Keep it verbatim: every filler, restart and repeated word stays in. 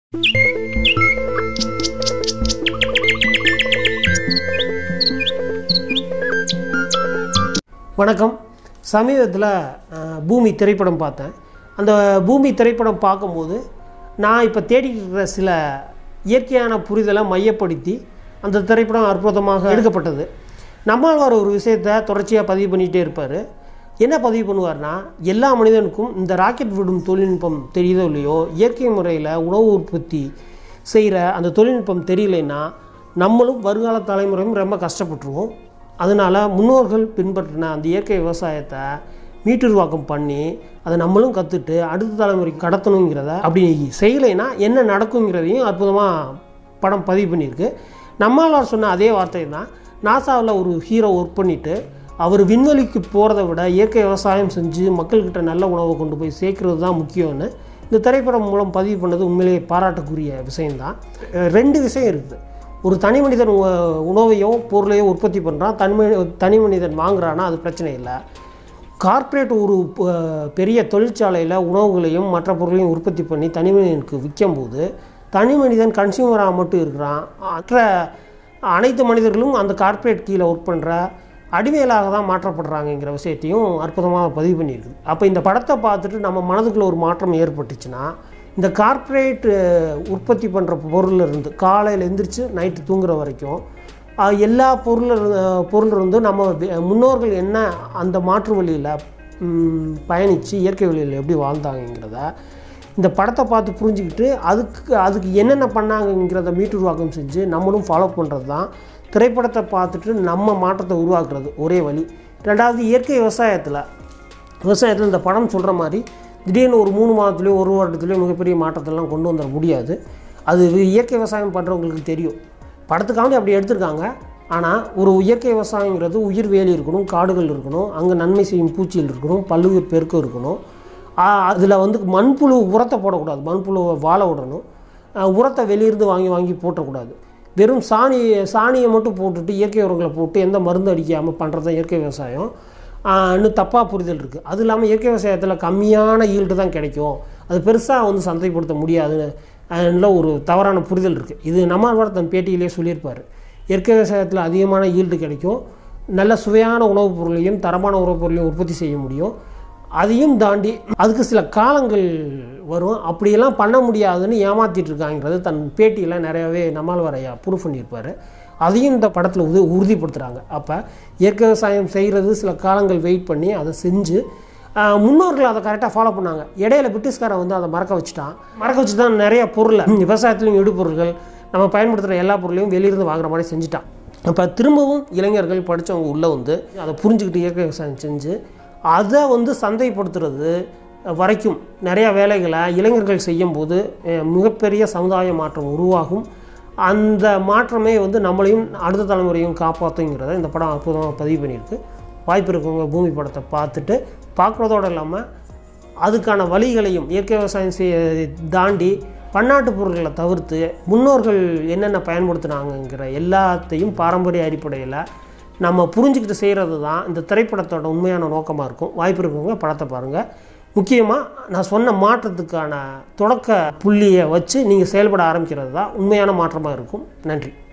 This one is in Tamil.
வணக்கம். சமீபத்தில் பூமி திரைப்படம் பார்த்தேன். அந்த பூமி திரைப்படம் பார்க்கும்போது நான் இப்போ தேடிட்டு இருக்கிற சில இயற்கையான புரிதலை மையப்படுத்தி அந்த திரைப்படம் அற்புதமாக எடுக்கப்பட்டது. நம்மாழ்வார் ஒரு விஷயத்தை தொடர்ச்சியாக பதிவு பண்ணிகிட்டே இருப்பார். என்ன பதிவு பண்ணுவார்னா, எல்லா மனிதனுக்கும் இந்த ராக்கெட் விடும் தொழில்நுட்பம் தெரியுதோ இல்லையோ, இயற்கை முறையில் உணவு உற்பத்தி செய்கிற அந்த தொழில்நுட்பம் தெரியலைன்னா நம்மளும் வருங்கால தலைமுறையும் ரொம்ப கஷ்டப்பட்டுருவோம். அதனால் முன்னோர்கள் பின்பற்றின அந்த இயற்கை விவசாயத்தை மீட்டுருவாக்கம் பண்ணி அதை நம்மளும் கற்றுட்டு அடுத்த தலைமுறைக்கு கடத்தணுங்கிறத, அப்படி செய்யலைன்னா என்ன நடக்குங்கிறதையும் அற்புதமாக படம் பதிவு பண்ணியிருக்கு. நம்மளால் சொன்ன அதே வார்த்தை தான். நாசாவில் ஒரு ஹீரோ ஒர்க் பண்ணிவிட்டு அவர் விண்வெளிக்கு போகிறத விட இயற்கை விவசாயம் செஞ்சு மக்கள்கிட்ட நல்ல உணவை கொண்டு போய் சேர்க்கறது தான் முக்கியம்னு இந்த திரைப்படம் மூலம் பதிவு பண்ணது உண்மையிலேயே பாராட்டக்கூடிய விஷயந்தான். ரெண்டு விஷயம் இருக்குது. ஒரு தனி மனிதன் உணவையோ பொருளையோ உற்பத்தி பண்ணுறான், தனி தனி மனிதன் வாங்குறான்னா அது பிரச்சனை இல்லை. கார்ப்பரேட் ஒரு பெரிய தொழிற்சாலையில் உணவுகளையும் மற்ற பொருளையும் உற்பத்தி பண்ணி தனி மனிதனுக்கு விற்கும்போது தனி மனிதன் கன்சியூமராக மட்டும் இருக்கிறான். மற்ற அனைத்து மனிதர்களும் அந்த கார்ப்பரேட் கீழே ஒர்க் பண்ணுற அடிமையிலாக தான் மாற்றப்படுறாங்கங்கிற விஷயத்தையும் அற்புதமாக பதிவு பண்ணியிருக்குது. அப்போ இந்த படத்தை பார்த்துட்டு நம்ம மனதுக்குள்ள ஒரு மாற்றம் ஏற்பட்டுச்சுன்னா, இந்த கார்ப்பரேட் உற்பத்தி பண்ணுற பொருளில் இருந்து காலையில் எழுந்திரிச்சு நைட்டு தூங்குற வரைக்கும் எல்லா பொருள் பொருள் இருந்து நம்ம முன்னோர்கள் என்ன அந்த மாற்று வழியில் பயணித்து இயற்கை வழியில் எப்படி வாழ்ந்தாங்கங்கிறத இந்த படத்தை பார்த்து புரிஞ்சுக்கிட்டு அதுக்கு அதுக்கு என்னென்ன பண்ணாங்கங்கிறத மீட்டுருவாக்கம் செஞ்சு நம்மளும் ஃபாலோ பண்ணுறது தான் திரைப்படத்தை பார்த்துட்டு நம்ம மாற்றத்தை உருவாக்குறது ஒரே வழி. ரெண்டாவது, இயற்கை விவசாயத்தில் விவசாயத்தில் இந்த படம் சொல்கிற மாதிரி திடீர்னு ஒரு மூணு மாதத்துலேயோ ஒரு வருடத்துலேயோ மிகப்பெரிய மாற்றத்தெல்லாம் கொண்டு வந்துட முடியாது. அது இயற்கை விவசாயம் பண்ணுறவங்களுக்கு தெரியும். படத்துக்காண்டி அப்படி எடுத்திருக்காங்க. ஆனால் ஒரு இயற்கை விவசாயங்கிறது உயிர் வேலி இருக்கணும், காடுகள் இருக்கணும், அங்கே நன்மை செய்யும் பூச்சிகள் இருக்கணும், பல்லுயிர் பெருக்கம் இருக்கணும். அதில் வந்து மண்புழு உரத்தை போடக்கூடாது, மண்புழுவை வாழ விடணும். உரத்தை வெளியிருந்து வாங்கி வாங்கி போட்டக்கூடாது. வெறும் சாணி சாணியை மட்டும் போட்டுட்டு இயற்கை உரங்களை போட்டு எந்த மருந்து அடிக்காமல் பண்ணுறது தான் இயற்கை விவசாயம். இன்னும் தப்பாக புரிதல் இருக்குது. அது இல்லாமல் இயற்கை விவசாயத்தில் கம்மியான ஈல்டு தான் கிடைக்கும், அது பெருசாக வந்து சந்தைப்படுத்த முடியாதுன்னு ஒரு தவறான புரிதல் இருக்குது. இது நம்மாழ்வார் தன் பேட்டியிலே சொல்லியிருப்பார். இயற்கை விவசாயத்தில் அதிகமான ஈல்டு கிடைக்கும், நல்ல சுவையான உணவுப் பொருளையும் தரமான உணவுப் பொருளையும் உற்பத்தி செய்ய முடியும். அதையும் தாண்டி அதுக்கு சில காலங்கள் வரும், அப்படியெல்லாம் பண்ண முடியாதுன்னு ஏமாற்றிட்டு இருக்காங்கிறது தன் பேட்டியில் நிறையாவே நம்மாழ்வார் ஐயா ப்ரூவ் பண்ணியிருப்பார். அதையும் இந்த படத்தில் உது உறுதிப்படுத்துகிறாங்க. அப்போ இயற்கை விவசாயம் செய்கிறது சில காலங்கள் வெயிட் பண்ணி அதை செஞ்சு முன்னோர்கள் அதை கரெக்டாக ஃபாலோ பண்ணாங்க. இடையில பிரிட்டிஷ்காரன் வந்து அதை மறக்க வச்சுட்டான். மறக்க வச்சு தான் நிறைய பொருளை விவசாயத்துலையும் இடுபொருள்கள் நம்ம பயன்படுத்துகிற எல்லா பொருளையும் வெளியிருந்து வாங்குற மாதிரி செஞ்சுட்டான். அப்போ திரும்பவும் இளைஞர்கள் படித்தவங்க உள்ளே வந்து அதை புரிஞ்சுக்கிட்டு இயற்கை விவசாயம் செஞ்சு அதை வந்து சந்தைப்படுத்துறது வரைக்கும் நிறையா வேலைகளை இளைஞர்கள் செய்யும்போது மிகப்பெரிய சமுதாய மாற்றம் உருவாகும். அந்த மாற்றமே வந்து நம்மளையும் அடுத்த தலைமுறையும் காப்பாற்றுங்கிறத இந்த படம் அற்புதமாக பதிவு பண்ணியிருக்கு. வாய்ப்பு இருக்கவங்க பூமி படத்தை பார்த்துட்டு பார்க்குறதோடு இல்லாமல் அதுக்கான வழிகளையும் இயற்கை விவசாயம் செய்ய தாண்டி பன்னாட்டு பொருட்களை தவிர்த்து முன்னோர்கள் என்னென்ன பயன்படுத்தினாங்கங்கிற எல்லாத்தையும் பாரம்பரிய அடிப்படையில் நம்ம புரிஞ்சுக்கிட்டு செய்கிறது தான் இந்த திரைப்படத்தோட உண்மையான நோக்கமாக இருக்கும். வாய்ப்பு இருக்கவங்க படத்தை பாருங்கள். முக்கியமாக நான் சொன்ன மாற்றத்துக்கான தொடக்க புள்ளியை வச்சு நீங்கள் செயல்பட ஆரம்பிக்கிறது தான் உண்மையான மாற்றமாக இருக்கும். நன்றி.